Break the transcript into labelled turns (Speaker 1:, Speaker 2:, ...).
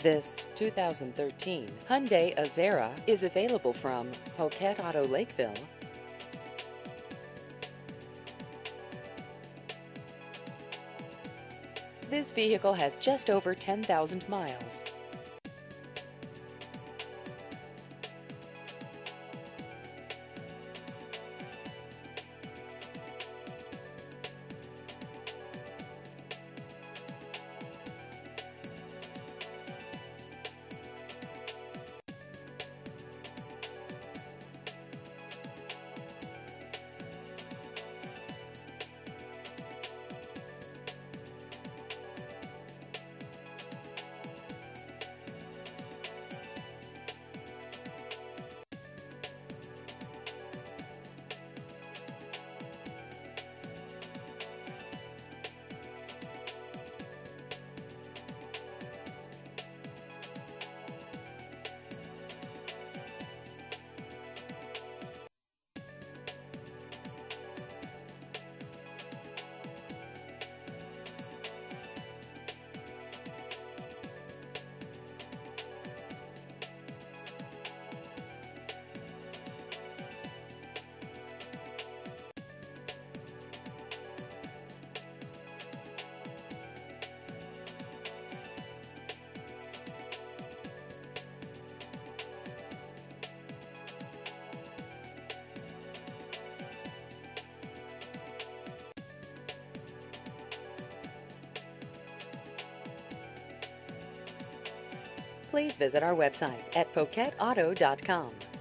Speaker 1: This 2013 Hyundai Azera is available from Poquet Auto Lakeville. This vehicle has just over 10,000 miles. Please visit our website at poquetauto.com.